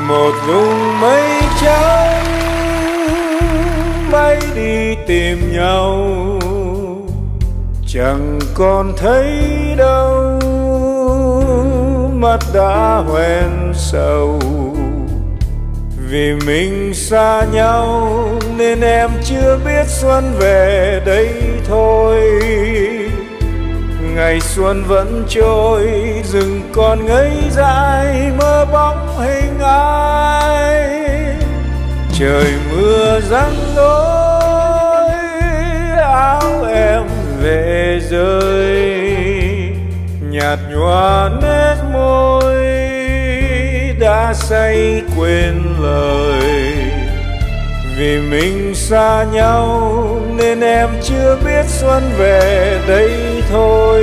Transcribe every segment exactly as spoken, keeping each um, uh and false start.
một vùng mây trắng bay đi tìm nhau, chẳng còn thấy đâu, mắt đã hoen sầu. Vì mình xa nhau nên em chưa biết xuân về đây thôi. Ngày xuân vẫn trôi, rừng còn ngây dại mơ bóng hình ai. Trời mưa giăng lối, áo em về rơi, nhạt nhòa nét môi đã say quên lời. Vì mình xa nhau nên em chưa biết xuân về đây thôi.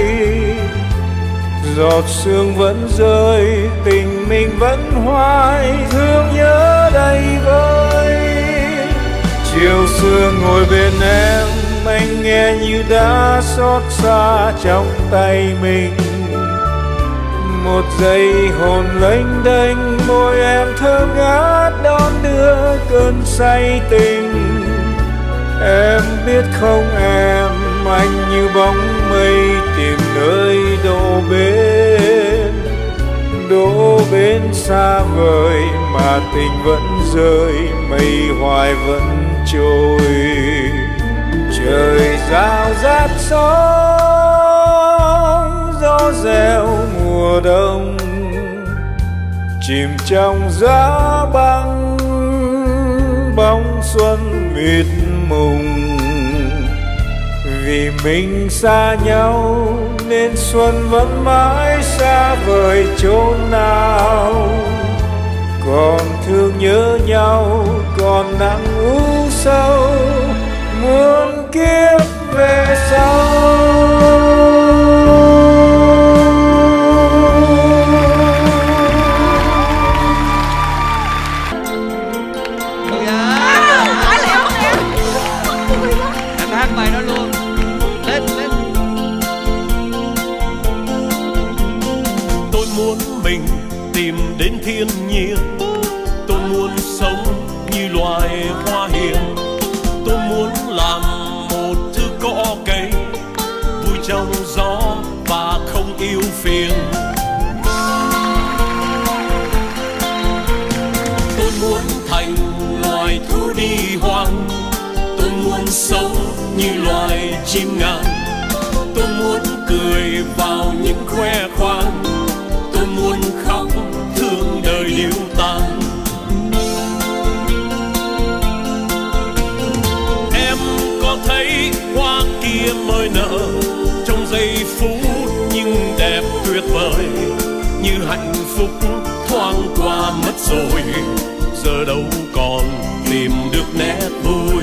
Giọt sương vẫn rơi, tình mình vẫn hoài, thương nhớ đầy vơi. Chiều xưa ngồi bên em, anh nghe như đã xót xa trong tay mình. Một giây hồn lênh đênh, môi em thơm ngát đón đưa cơn say tình. Em biết không em, anh như bóng mây tìm nơi đổ bên. Đổ bên xa vời mà tình vẫn rơi, mây hoài vẫn trôi. Trời rào rát sóng, gió reo mùa đông, chìm trong giá băng, bóng xuân mịt mùng. Vì mình xa nhau nên xuân vẫn mãi xa vời chốn nào. Còn thương nhớ nhau, còn nắng u sâu, muôn kiếp về sau. Đến thiên nhiên, tôi muốn sống như loài hoa hiền. Tôi muốn làm một thứ cỏ cây, vui trong gió và không yêu phiền. Tôi muốn thành loài thú đi hoang, tôi muốn sống như loài chim ngàn. Tôi muốn cười vào những khoe khoang, tôi muốn khóc thương đời điêu tàn. Em có thấy hoa kia mới nở trong giây phút nhưng đẹp tuyệt vời, như hạnh phúc thoáng qua mất rồi, giờ đâu còn tìm được nét vui.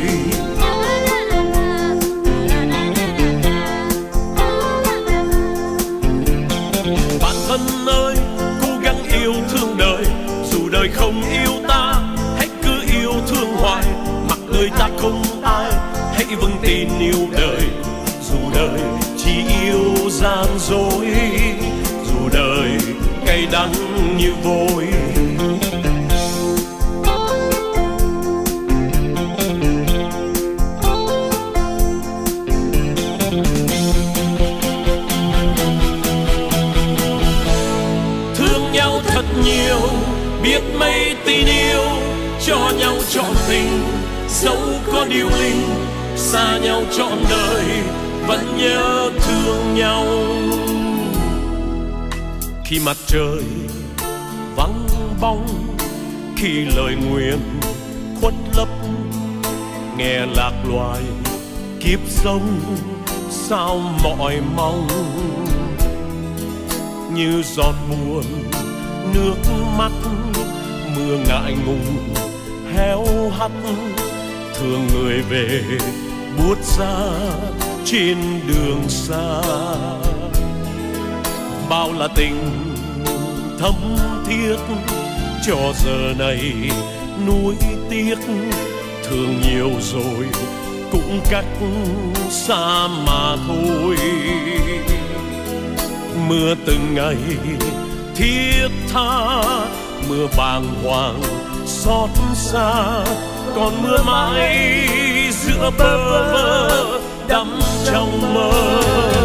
Bạn thân ơi, yêu thương đời, dù đời không yêu ta, hãy cứ yêu thương hoài. Mặc đời ta không ai, hãy vững tin yêu đời. Dù đời chỉ yêu gian dối, dù đời cay đắng như vôi. Thật nhiều biết mấy tin yêu, cho nhau trọn tình, dẫu có điều linh. Xa nhau trọn đời, vẫn nhớ thương nhau. Khi mặt trời vắng bóng, khi lời nguyền khuất lấp, nghe lạc loài kiếp sống sao mỏi mong. Như giọt buồn nước mắt, mưa ngại ngùng héo hắt, thương người về buốt ra trên đường xa. Bao là tình thấm thiết, cho giờ này nuối tiếc. Thương nhiều rồi cũng cách xa mà thôi. Mưa từng ngày thiết tha mưa bàng hoàng xót xa, còn mưa mãi giữa bơ vơ đắm trong mơ.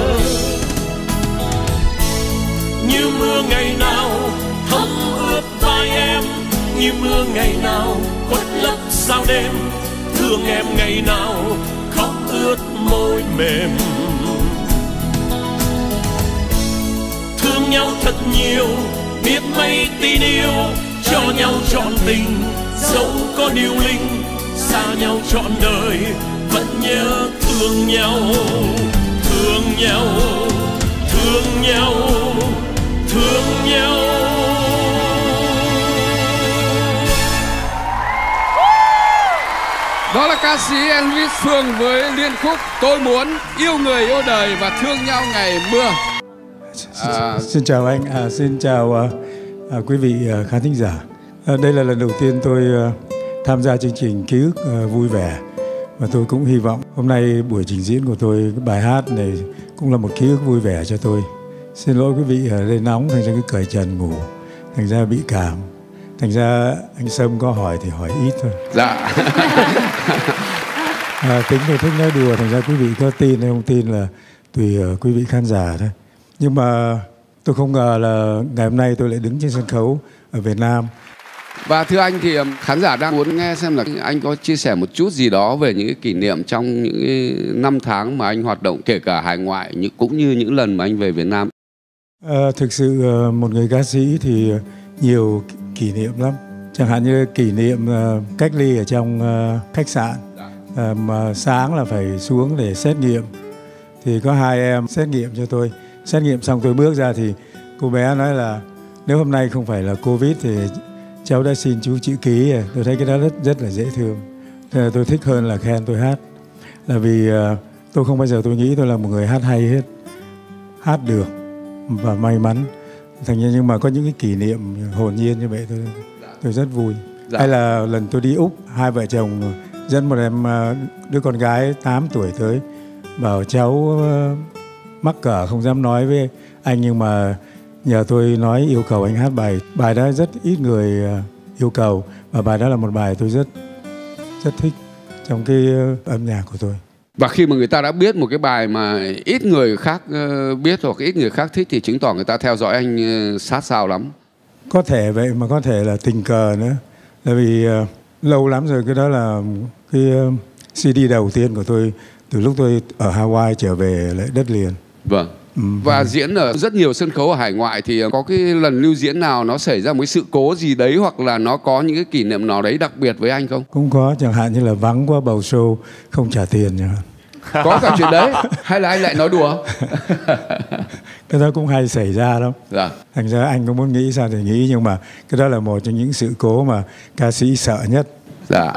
Như mưa ngày nào thấm ướt vai em, như mưa ngày nào khuất lấp sao đêm, thương em ngày nào khóc ướt môi mềm. Thương nhau thật nhiều, biết mấy tin yêu, cho nhau trọn tình, dẫu có điêu linh, xa nhau trọn đời, vẫn nhớ thương nhau, thương nhau, thương nhau, thương nhau. Đó là ca sĩ Elvis Phương với liên khúc Tôi Muốn Yêu Người Yêu Đời và Thương Nhau Ngày Mưa. À... Xin chào anh, à, xin chào à, à, quý vị à, khán thính giả. À, đây là lần đầu tiên tôi à, tham gia chương trình Ký ức à, vui vẻ. Và tôi cũng hy vọng hôm nay buổi trình diễn của tôi, cái bài hát này cũng là một ký ức vui vẻ cho tôi. Xin lỗi quý vị, ở đây nóng thành ra cứ cởi trần ngủ, thành ra bị cảm. Thành ra anh Sâm có hỏi thì hỏi ít thôi. Dạ. à, Tính tôi thích nói đùa, thành ra quý vị có tin hay không tin là tùy uh, quý vị khán giả thôi. Nhưng mà tôi không ngờ là ngày hôm nay tôi lại đứng trên sân khấu ở Việt Nam. Và thưa anh thì khán giả đang muốn nghe xem là anh có chia sẻ một chút gì đó về những cái kỷ niệm trong những cái năm tháng mà anh hoạt động, kể cả hải ngoại cũng như những lần mà anh về Việt Nam. À, thực sự uh, một người ca sĩ thì nhiều kỷ niệm lắm. Chẳng hạn như kỷ niệm uh, cách ly ở trong uh, khách sạn, uh, mà sáng là phải xuống để xét nghiệm. Thì có hai em xét nghiệm cho tôi. Xét nghiệm xong tôi bước ra thì cô bé nói là nếu hôm nay không phải là Covid thì cháu đã xin chú chữ ký. Tôi thấy cái đó rất rất là dễ thương. Thế là tôi thích hơn là khen tôi hát. Là vì uh, tôi không bao giờ tôi nghĩ tôi là một người hát hay hết. Hát được và may mắn. Thành ra nhưng mà có những cái kỷ niệm hồn nhiên như vậy tôi tôi rất vui. Dạ. Hay là lần tôi đi Úc, hai vợ chồng dẫn một em đứa con gái tám tuổi tới, bảo cháu mắc cỡ không dám nói với anh, nhưng mà nhờ tôi nói yêu cầu anh hát bài. Bài đó rất ít người yêu cầu, và bài đó là một bài tôi rất rất thích trong cái âm nhạc của tôi. Và khi mà người ta đã biết một cái bài mà ít người khác biết hoặc ít người khác thích thì chứng tỏ người ta theo dõi anh sát sao lắm. Có thể vậy, mà có thể là tình cờ nữa. Là vì uh, lâu lắm rồi, cái đó là cái uh, xê đê đầu tiên của tôi từ lúc tôi ở Hawaii trở về lại đất liền. Vâng. Ừ, và ừ. diễn ở rất nhiều sân khấu ở hải ngoại thì có cái lần lưu diễn nào nó xảy ra một sự cố gì đấy, hoặc là nó có những cái kỷ niệm nào đấy đặc biệt với anh không? Cũng có, chẳng hạn như là vắng quá bầu show không trả tiền chẳng hạn. Có cả chuyện đấy hay là anh lại nói đùa? Cái đó cũng hay xảy ra lắm. Dạ. Thành ra anh cũng muốn nghĩ sao thì nghĩ, nhưng mà cái đó là một trong những sự cố mà ca sĩ sợ nhất. Dạ.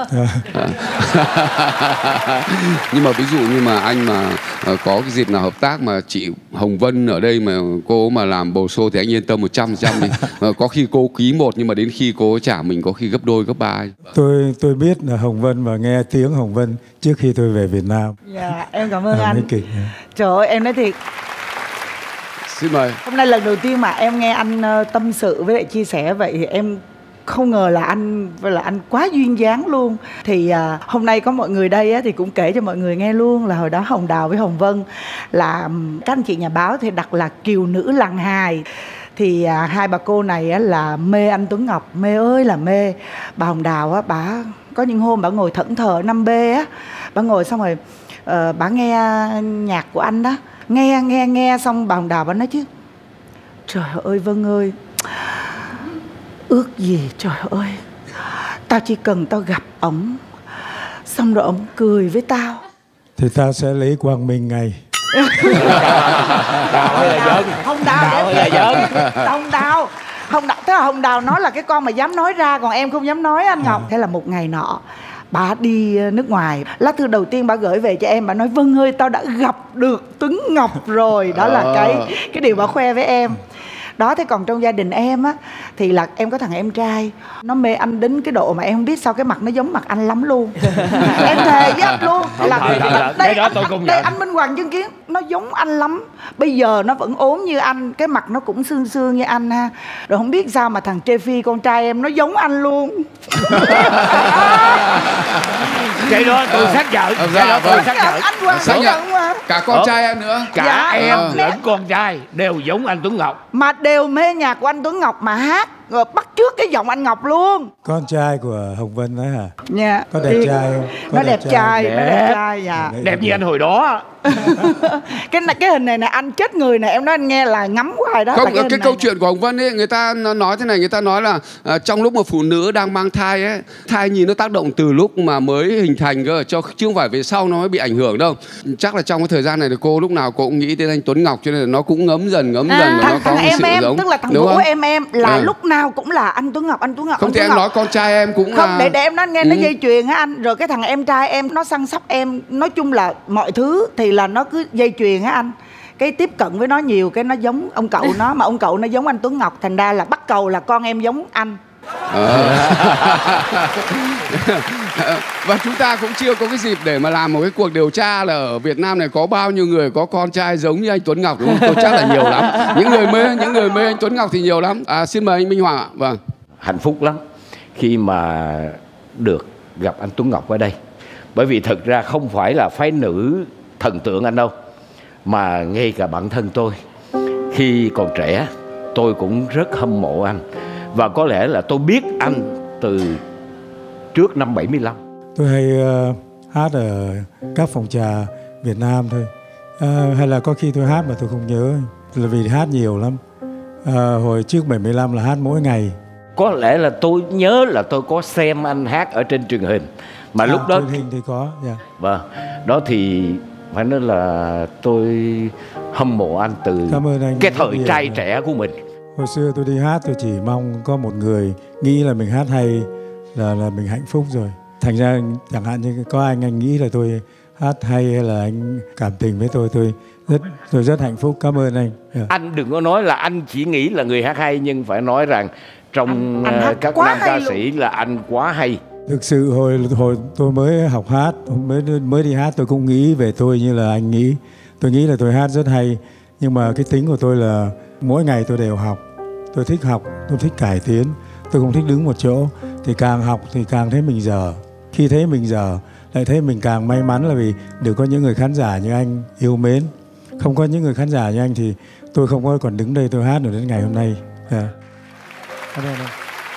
Nhưng mà ví dụ như mà anh mà có cái dịp nào hợp tác mà chị Hồng Vân ở đây mà cô mà làm bầu show thì anh yên tâm một trăm phần trăm đi. Có khi cô ký một nhưng mà đến khi cô trả mình có khi gấp đôi gấp ba. Tôi tôi biết là Hồng Vân và nghe tiếng Hồng Vân trước khi tôi về Việt Nam. Dạ, em cảm ơn à, anh. Kịch. Trời ơi, em nói thiệt. Xin mời. Hôm nay lần đầu tiên mà em nghe anh tâm sự với lại chia sẻ vậy thì em không ngờ là anh là anh quá duyên dáng luôn. Thì à, hôm nay có mọi người đây á, thì cũng kể cho mọi người nghe luôn là hồi đó Hồng Đào với Hồng Vân là các anh chị nhà báo thì đặt là kiều nữ làng hài. Thì à, hai bà cô này á, là mê anh Tuấn Ngọc, mê ơi là mê. Bà Hồng Đào á, bà có những hôm bà ngồi thẫn thờ năm B á, bà ngồi xong rồi uh, bà nghe nhạc của anh đó, nghe nghe nghe xong bà Hồng Đào bà nói chứ trời ơi Vân ơi, ước gì trời ơi tao chỉ cần tao gặp ổng xong rồi ổng cười với tao thì tao sẽ lấy Quang Minh ngay. Đào hay là giỡn? Hồng Đào hay là giỡn? Hồng Đào, Hồng Đào, tức là Hồng Đào nói là cái con mà dám nói ra, còn em không dám nói anh Ngọc. À. Thế là một ngày nọ bà đi nước ngoài, lá thư đầu tiên bà gửi về cho em, bà nói Vân ơi tao đã gặp được Tuấn Ngọc rồi. Đó là cái cái điều bà khoe với em. Đó, thế còn trong gia đình em á thì là em có thằng em trai, nó mê anh đến cái độ mà em không biết sao cái mặt nó giống mặt anh lắm luôn. Em thề với anh luôn là Thôi, thôi, thôi, đây, cái đó tôi công đây nhận. anh Minh Hoàng chứng kiến, nó giống anh lắm. Bây giờ nó vẫn ốm như anh, cái mặt nó cũng xương xương như anh ha. Rồi không biết sao mà thằng Trê Phi con trai em nó giống anh luôn. Cái đó tôi xác nhận. Ờ, Cái đó dạ, tôi vâng. xác nhận. Anh Hoàng Xác xác nhận. nhận mà. Cả con Ờ. trai em nữa. Cả Dạ, em ờ. lẫn con trai đều giống anh Tuấn Ngọc. Mà đều mê nhạc của anh Tuấn Ngọc mà hát rồi bắt chước cái giọng anh Ngọc luôn. Con trai của Hồng Vân đấy hả? Dạ. Có đẹp Thì- trai không? Có Nó đẹp trai, nó đẹp Đẹp. trai dạ. Đẹp như anh hồi đó. Cái này cái hình này nè, anh chết người nè, em nói anh nghe là ngắm hoài đó. Không, là cái, hình cái này câu nè. chuyện của Hồng Vân ấy, người ta nó nói thế này, người ta nói là à, trong lúc mà phụ nữ đang mang thai ấy, thai nhi nó tác động từ lúc mà mới hình thành cơ, cho chứ không phải về sau nó mới bị ảnh hưởng đâu. Chắc là trong cái thời gian này thì cô lúc nào cô cũng nghĩ đến anh Tuấn Ngọc, cho nên là nó cũng ngấm dần ngấm À, dần và thằng, nó có thằng một em sự em giống. tức là thằng Đúng Vũ không? em em là À. lúc nào cũng là anh Tuấn Ngọc, anh Tuấn Ngọc. Không anh thì Tuấn em Ngọc. nói con trai em cũng Không, là... để để em nói nghe nó Ừ. dây chuyền á anh. Rồi cái thằng em trai em nó săn sóc em, nói chung là mọi thứ thì là nó cứ dây chuyền á anh. Cái tiếp cận với nó nhiều cái nó giống ông cậu nó, mà ông cậu nó giống anh Tuấn Ngọc, thành ra là bắt cầu là con em giống anh. Ờ. Và chúng ta cũng chưa có cái dịp để mà làm một cái cuộc điều tra là ở Việt Nam này có bao nhiêu người có con trai giống như anh Tuấn Ngọc, đúng không? Tôi chắc là nhiều lắm. Những người mê những người mê anh Tuấn Ngọc thì nhiều lắm. À, xin mời anh Minh Hoàng ạ. Vâng. Hạnh phúc lắm khi mà được gặp anh Tuấn Ngọc ở đây. Bởi vì thực ra không phải là phái nữ thần tượng anh đâu, mà ngay cả bản thân tôi khi còn trẻ tôi cũng rất hâm mộ anh. Và có lẽ là tôi biết anh từ trước năm bảy mươi lăm. Tôi hay uh, hát ở các phòng trà Việt Nam thôi. Uh, hay là có khi tôi hát mà tôi không nhớ, là vì hát nhiều lắm. Uh, hồi trước bảy mươi lăm là hát mỗi ngày. Có lẽ là tôi nhớ là tôi có xem anh hát ở trên truyền hình. Mà À, lúc đó truyền hình thì có. Yeah. Vâng, đó thì phải nói là tôi hâm mộ anh từ Cảm ơn anh cái rất thời nhiều. trai trẻ của mình. Hồi xưa tôi đi hát tôi chỉ mong có một người nghĩ là mình hát hay là là mình hạnh phúc rồi. Thành ra chẳng hạn như có anh anh nghĩ là tôi hát hay hay là anh cảm tình với tôi, tôi rất tôi rất hạnh phúc. Cảm ơn anh. Yeah. Anh đừng có nói là anh chỉ nghĩ là người hát hay, nhưng phải nói rằng trong Anh- anh ờ, hát các quá nam hay ca luôn. sĩ là anh quá hay. Thực sự hồi hồi tôi mới học hát, mới mới đi hát tôi cũng nghĩ về tôi như là anh nghĩ. Tôi nghĩ là tôi hát rất hay, nhưng mà cái tính của tôi là mỗi ngày tôi đều học. Tôi thích học, tôi thích cải tiến, tôi không thích đứng một chỗ. Thì càng học thì càng thấy mình dở. Khi thấy mình dở, lại thấy mình càng may mắn là vì được có những người khán giả như anh yêu mến. Không có những người khán giả như anh thì tôi không có còn đứng đây tôi hát được đến ngày hôm nay. Yeah. Cảm ơn anh.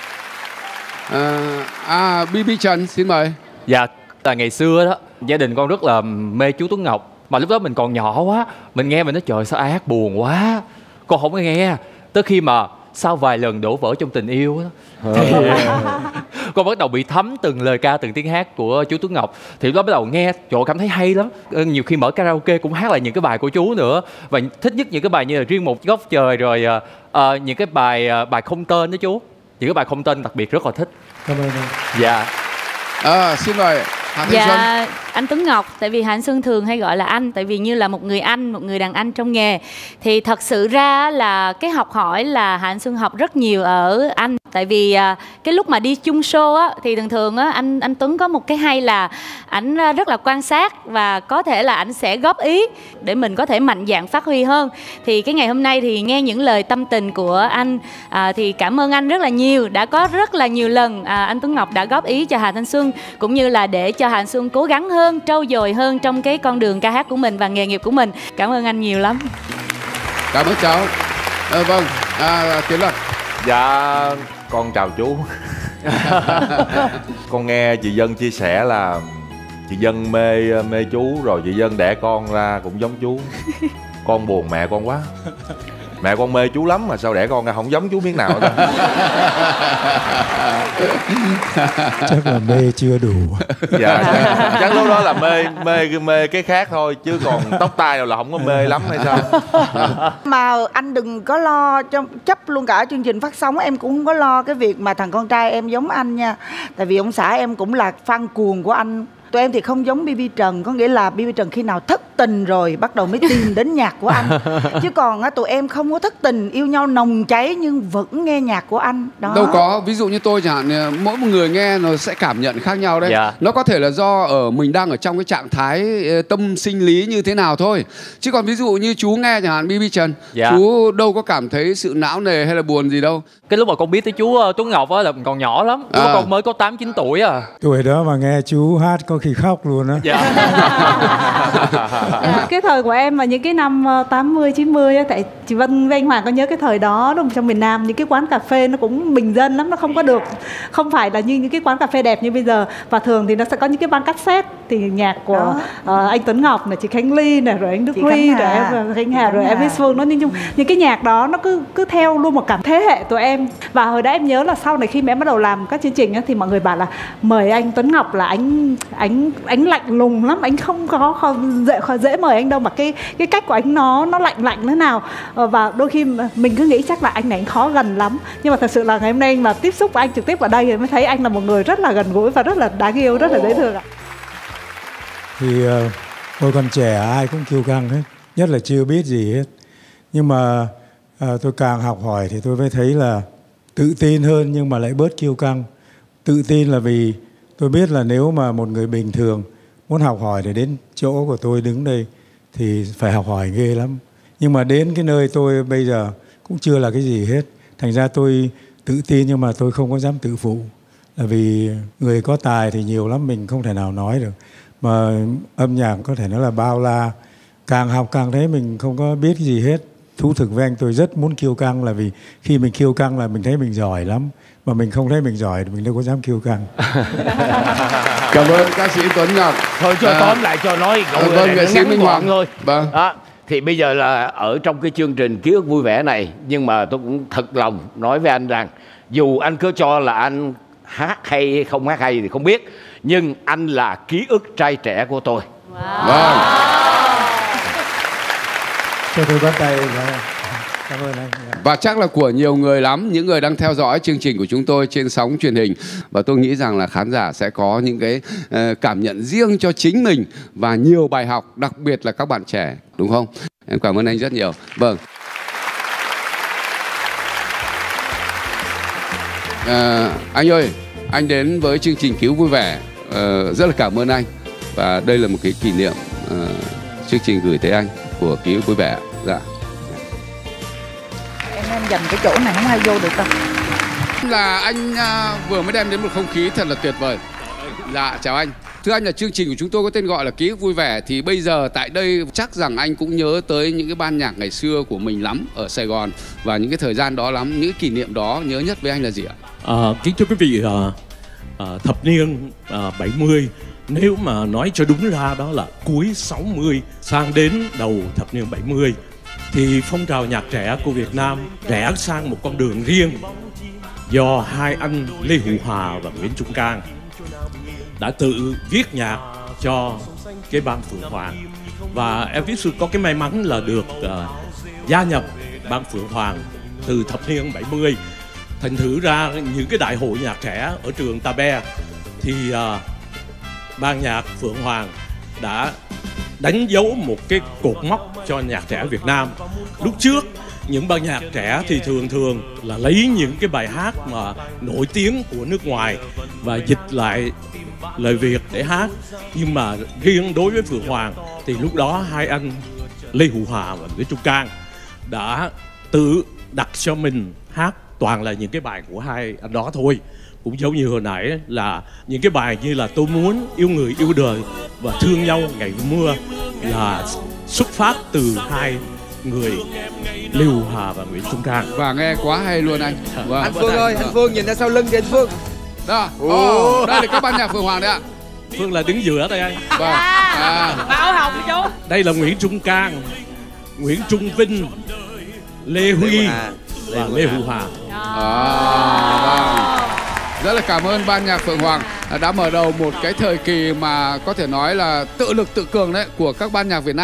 À, à bê bê Trần xin mời. Dạ, là ngày xưa đó, gia đình con rất là mê chú Tuấn Ngọc. Mà lúc đó mình còn nhỏ quá, mình nghe mình nói trời sao ai hát buồn quá. Con không có nghe. Tới khi mà sau vài lần đổ vỡ trong tình yêu đó, thì con bắt đầu bị thấm từng lời ca, từng tiếng hát của chú Tuấn Ngọc. Thì lúc đó bắt đầu nghe, trời ơi, cảm thấy hay lắm. Nhiều khi mở karaoke cũng hát lại những cái bài của chú nữa. Và thích nhất những cái bài như là Riêng Một Góc Trời, rồi uh, uh, những cái bài uh, bài không tên đó chú. Những cái bài không tên đặc biệt rất là thích. Cảm ơn anh. Dạ. À, xin mời Hà Thanh Xuân. Dạ, anh Tuấn Ngọc, tại vì Hà Thanh Xuân thường hay gọi là anh, tại vì như là một người anh, một người đàn anh trong nghề. Thì thật sự ra là cái học hỏi là Hà Thanh Xuân học rất nhiều ở anh. Tại vì cái lúc mà đi chung show á, thì thường thường á, anh anh Tuấn có một cái hay là ảnh rất là quan sát và có thể là ảnh sẽ góp ý để mình có thể mạnh dạn phát huy hơn. Thì cái ngày hôm nay thì nghe những lời tâm tình của anh, à, thì cảm ơn anh rất là nhiều. Đã có rất là nhiều lần à, anh Tuấn Ngọc đã góp ý cho Hà Thanh Xuân, cũng như là để cho Hà Thanh Xuân cố gắng hơn, trau dồi hơn trong cái con đường ca hát của mình và nghề nghiệp của mình. Cảm ơn anh nhiều lắm. Cảm ơn cháu. À, vâng, à, Tiến Luật. Dạ, con chào chú. Con nghe chị Dân chia sẻ là chị Dân mê mê chú, rồi chị Dân đẻ con ra cũng giống chú. Con buồn mẹ con quá. Mẹ con mê chú lắm mà sao đẻ con ra không giống chú miếng nào hết. Chắc là mê chưa đủ. Dạ, chắc, chắc lúc đó là mê mê mê cái khác thôi, chứ còn tóc tai đâu là không có mê lắm hay sao. Mà anh đừng có lo cho chấp luôn cả chương trình phát sóng, em cũng không có lo cái việc mà thằng con trai em giống anh nha. Tại vì ông xã em cũng là fan cuồng của anh Tụi em thì không giống bê bê Trần, có nghĩa là bê bê Trần khi nào thất tình rồi bắt đầu mới tìm đến nhạc của anh. Chứ còn á, tụi em không có thất tình, yêu nhau nồng cháy nhưng vẫn nghe nhạc của anh. Đó. Đâu có, ví dụ như tôi chẳng hạn, mỗi một người nghe nó sẽ cảm nhận khác nhau đấy. Dạ. Nó có thể là do ở mình đang ở trong cái trạng thái tâm sinh lý như thế nào thôi. Chứ còn ví dụ như chú nghe chẳng hạn bê bê Trần, Dạ. chú đâu có cảm thấy sự não nề hay là buồn gì đâu. Cái lúc mà con biết tới chú uh, Tuấn Ngọc á là còn nhỏ lắm. Lúc À. con mới có tám chín tuổi à. Tuổi đó mà nghe chú hát có khi khóc luôn á. Dạ. Cái thời của em mà những cái năm tám mươi chín mươi á, tại chị Vân với anh Hoàng có nhớ cái thời đó đúng không? Trong miền Nam những cái quán cà phê nó cũng bình dân lắm, nó không có được, không phải là như những cái quán cà phê đẹp như bây giờ. Và thường thì nó sẽ có những cái băng cassette thì nhạc của uh, anh Tuấn Ngọc này, chị Khánh Ly này, rồi anh Đức Chị Huy, Khánh rồi Hà. em Khánh Hà, Khánh rồi Hà. em Miss Phương. Nó nhưng những cái nhạc đó nó cứ cứ theo luôn một cảm thế hệ tụi em. Và hồi đó em nhớ là sau này khi mà em bắt đầu làm các chương trình á, thì mọi người bảo là mời anh Tuấn Ngọc là anh anh anh lạnh lùng lắm, anh không có không dễ dễ mời anh đâu, mà cái cái cách của anh nó nó lạnh lạnh thế nào. Ờ, và đôi khi mình cứ nghĩ chắc là anh này anh khó gần lắm, nhưng mà thật sự là ngày hôm nay mà tiếp xúc với anh trực tiếp ở đây thì mới thấy anh là một người rất là gần gũi và rất là đáng yêu, rất là dễ thương ạ. Thì uh, tôi còn trẻ ai cũng kiêu căng hết, nhất là chưa biết gì hết. Nhưng mà uh, tôi càng học hỏi thì tôi mới thấy là tự tin hơn nhưng mà lại bớt kiêu căng. Tự tin là vì tôi biết là nếu mà một người bình thường muốn học hỏi để đến chỗ của tôi đứng đây thì phải học hỏi ghê lắm. Nhưng mà đến cái nơi tôi bây giờ cũng chưa là cái gì hết. Thành ra tôi tự tin nhưng mà tôi không có dám tự phụ. Là vì người có tài thì nhiều lắm, mình không thể nào nói được. Mà âm nhạc có thể nói là bao la. Càng học càng thấy mình không có biết cái gì hết. Thú thực với anh, tôi rất muốn kiêu căng là vì khi mình kiêu căng là mình thấy mình giỏi lắm. Mà mình không thấy mình giỏi thì mình đâu có dám kiêu căng. Cảm ơn ca sĩ Tuấn Ngọc. Thôi cho À, tóm lại cho nói cậu à, người vâng, này nghệ nó sĩ ngắn Minh gọn Hoàng thôi. Vâng. Đó, thì bây giờ là ở trong cái chương trình Ký ức vui vẻ này, nhưng mà tôi cũng thật lòng nói với anh rằng dù anh cứ cho là anh hát hay không hát hay thì không biết, nhưng anh là ký ức trai trẻ của tôi. Vâng. Cho tôi bắt tay. Cảm ơn anh. Và chắc là của nhiều người lắm, những người đang theo dõi chương trình của chúng tôi trên sóng truyền hình. Và tôi nghĩ rằng là khán giả sẽ có những cái uh, cảm nhận riêng cho chính mình và nhiều bài học, đặc biệt là các bạn trẻ, đúng không? Em cảm ơn anh rất nhiều. Vâng. Uh, anh ơi, anh đến với chương trình Cứu Vui Vẻ, uh, rất là cảm ơn anh. Và đây là một cái kỷ niệm uh, chương trình gửi tới anh của Cứu Vui Vẻ. Dạ. Em em dành cái chỗ này không ai vô được đâu. Là anh uh, vừa mới đem đến một không khí thật là tuyệt vời. Dạ, chào anh. Thưa anh, là chương trình của chúng tôi có tên gọi là Ký ức Vui Vẻ. Thì bây giờ tại đây chắc rằng anh cũng nhớ tới những cái ban nhạc ngày xưa của mình lắm ở Sài Gòn. Và những cái thời gian đó lắm, những kỷ niệm đó nhớ nhất với anh là gì ạ? À, kính thưa quý vị, à, à, thập niên à, bảy mươi, nếu mà nói cho đúng ra đó là cuối sáu mươi sang đến đầu thập niên bảy mươi, thì phong trào nhạc trẻ của Việt Nam rẽ sang một con đường riêng do hai anh Lê Hữu Hòa và Nguyễn Trung Cang đã tự viết nhạc cho cái ban Phượng Hoàng. Và em Viết Sư có cái may mắn là được uh, gia nhập ban Phượng Hoàng từ thập niên bảy mươi. Thành thử ra những cái đại hội nhạc trẻ ở trường Ta Be thì uh, ban nhạc Phượng Hoàng đã đánh dấu một cái cột mốc cho nhạc trẻ Việt Nam. Lúc trước những ban nhạc trẻ thì thường thường là lấy những cái bài hát mà nổi tiếng của nước ngoài và dịch lại lời Việt để hát. Nhưng mà riêng đối với Phượng Hoàng thì lúc đó hai anh Lê Hữu Hòa và Nguyễn Trung Cang đã tự đặt cho mình hát toàn là những cái bài của hai anh đó thôi. Cũng giống như hồi nãy là những cái bài như là Tôi Muốn, Yêu Người Yêu Đời và Thương Nhau Ngày Mưa là xuất phát từ hai người Lê Hữu Hòa và Nguyễn Trung Cang. Và nghe quá hay luôn anh. Vâng. Anh Phương ơi, anh Phương nhìn ra sau lưng kìa anh Phương. Đó, oh, đây là các ban nhạc Phượng Hoàng đấy ạ. Phương là đứng giữa đây anh. Vâng. À. Bảo Hồng chú. Đây là Nguyễn Trung Cang, Nguyễn Trung Vinh, Lê Huy và Lê Hữu Hòa. À, vâng. Rất là cảm ơn ban nhạc Phượng Hoàng đã mở đầu một cái thời kỳ mà có thể nói là tự lực tự cường đấy của các ban nhạc Việt Nam.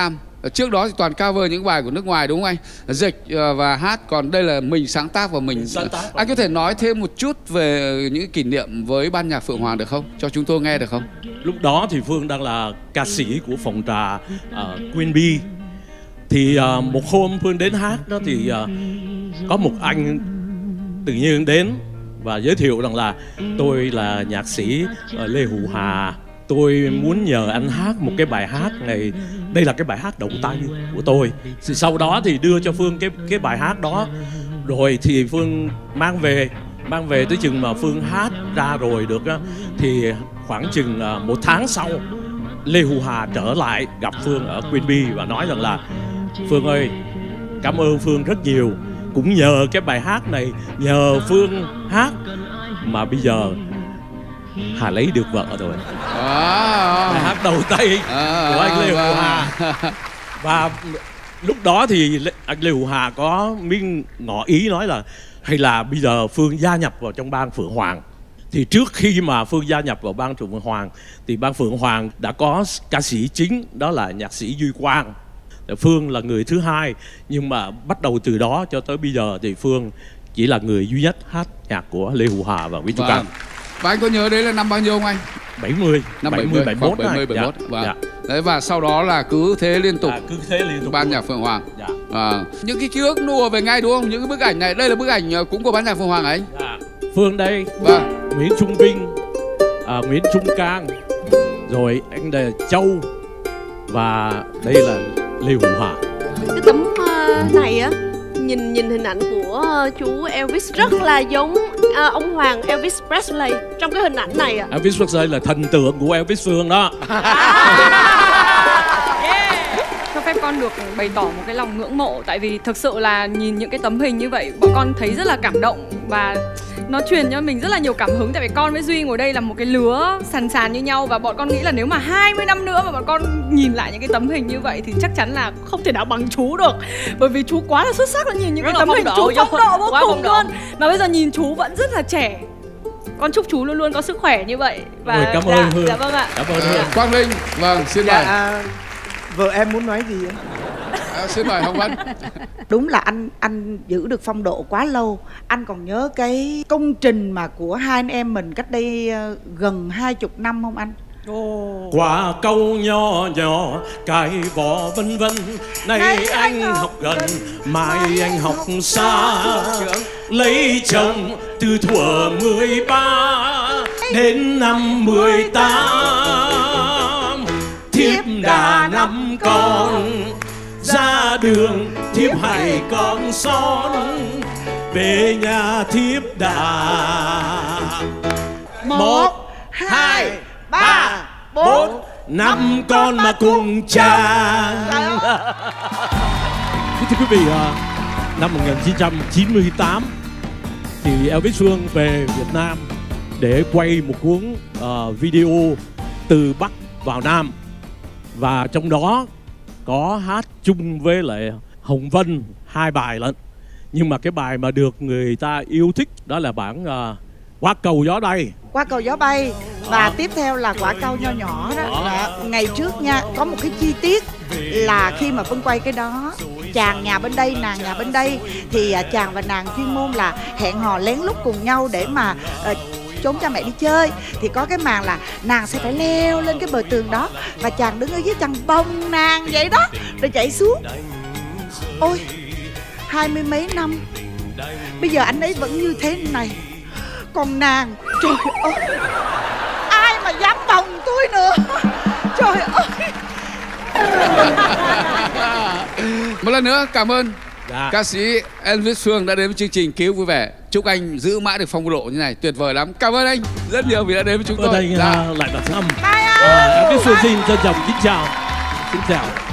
Trước đó thì toàn cover những bài của nước ngoài đúng không anh? Dịch và hát, còn đây là mình sáng tác và mình. Sáng tác. Anh có thể nói thêm một chút về những kỷ niệm với ban nhạc Phượng Hoàng được không? Cho chúng tôi nghe được không? Lúc đó thì Phương đang là ca sĩ của phòng trà uh, Queen Bee. Thì uh, một hôm Phương đến hát đó thì uh, có một anh tự nhiên đến và giới thiệu rằng là tôi là nhạc sĩ uh, Lê Hữu Hà. Tôi muốn nhờ anh hát một cái bài hát này. Đây là cái bài hát động tay của tôi. Thì sau đó thì đưa cho Phương cái cái bài hát đó. Rồi thì Phương mang về Mang về tới chừng mà Phương hát ra rồi được á, thì khoảng chừng uh, một tháng sau Lê Hữu Hà trở lại gặp Phương ở Queen Bee và nói rằng là Phương ơi, cảm ơn Phương rất nhiều. Cũng nhờ cái bài hát này, nhờ Phương hát mà bây giờ Hà lấy được vợ rồi. À, bài hát đầu tay à, của anh Lê Hữu à, Hà. Và lúc đó thì anh Lê Hữu Hà có miếng ngỏ ý nói là hay là bây giờ Phương gia nhập vào trong ban Phượng Hoàng. Thì trước khi mà Phương gia nhập vào ban Phượng Hoàng thì ban Phượng Hoàng đã có ca sĩ chính, đó là nhạc sĩ Duy Quang. Phương là người thứ hai, nhưng mà bắt đầu từ đó cho tới bây giờ thì Phương chỉ là người duy nhất hát nhạc của Lê Hữu Hà và Nguyễn Trung Cang. Và anh có nhớ đấy là năm bao nhiêu không anh? bảy mươi. Năm bảy mươi, bảy mươi, bảy mươi, bảy mươi mốt. Dạ. Vâng. Dạ. Đấy, và sau đó là cứ thế liên tục. À, cứ thế liên tục. Ban nhạc Phượng Hoàng. Dạ. À, những cái ký ức nùa về ngay đúng không? Những cái bức ảnh này, đây là bức ảnh cũng của ban nhạc Phượng Hoàng ấy. Dạ. Phương đây. Vâng. Nguyễn Trung Vinh, à, Nguyễn Trung Cang, rồi anh là Châu và đây là Lê Hữu Hà. Cái tấm uh, này á, nhìn nhìn hình ảnh của uh, chú Elvis rất là giống uh, ông Hoàng Elvis Presley trong cái hình ảnh này ạ. Elvis Presley là thần tượng của Elvis Phương đó. Cho phép con được bày tỏ một cái lòng ngưỡng mộ. Tại vì thực sự là nhìn những cái tấm hình như vậy, bọn con thấy rất là cảm động. Và nó truyền cho mình rất là nhiều cảm hứng. Tại vì con với Duy ngồi đây là một cái lứa sàn sàn như nhau. Và bọn con nghĩ là nếu mà hai mươi năm nữa mà bọn con nhìn lại những cái tấm hình như vậy thì chắc chắn là không thể nào bằng chú được. Bởi vì chú quá là xuất sắc. Là nhìn những rất cái tấm hình chú phong độ vô cùng luôn. Mà bây giờ nhìn chú vẫn rất là trẻ. Con chúc chú luôn luôn có sức khỏe như vậy. Và Ôi, cảm dạ, ơn Hương. Dạ vâng ạ. Cảm ơn Hương. Quang Linh, vâng, xin mời. Dạ, vợ em muốn nói gì ạ? À, xin mời Hồng Vân. Đúng là anh anh giữ được phong độ quá lâu. Anh còn nhớ cái công trình mà của hai anh em mình cách đây uh, gần hai chục năm không anh? Oh. Quả câu nhỏ nhỏ cái vỏ vân vân. Nay anh, anh học gần, mai anh học xa. Lấy chồng từ thuở mười ba đến năm mười tám. Thiếp đã năm con, ra đường thiếp hay con son. Về nhà thiếp đã một, hai, ba, bốn, năm con mà cùng chàng. Thưa quý vị, năm một nghìn chín trăm chín mươi tám thì Elvis Phương về Việt Nam để quay một cuốn uh, video từ Bắc vào Nam. Và trong đó có hát chung với lại Hồng Vân hai bài lận. Nhưng mà cái bài mà được người ta yêu thích đó là bản uh, Qua cầu gió bay. Qua cầu gió bay. Và tiếp theo là quả cau nho nhỏ đó. Là ngày trước nha, có một cái chi tiết là khi mà Vân quay cái đó, chàng nhà bên đây, nàng nhà bên đây, thì chàng và nàng chuyên môn là hẹn hò lén lút cùng nhau để mà uh, trốn cha mẹ đi chơi. Thì có cái màn là nàng sẽ phải leo lên cái bờ tường đó và chàng đứng ở dưới chàng bồng nàng vậy đó rồi chạy xuống. Ôi, hai mươi mấy năm bây giờ anh ấy vẫn như thế này. Còn nàng, trời ơi, ai mà dám bồng tôi nữa. Trời ơi. Một lần nữa cảm ơn dạ. ca sĩ Elvis Phương đã đến với chương trình Ký ức Vui Vẻ. Chúc anh giữ mãi được phong độ như này, tuyệt vời lắm. Cảm ơn anh rất nhiều vì đã đến với chúng tôi. Ở đây dạ. lại là thăm. Bye. Elvis Phương xin trân trọng kính chào. Xin chào.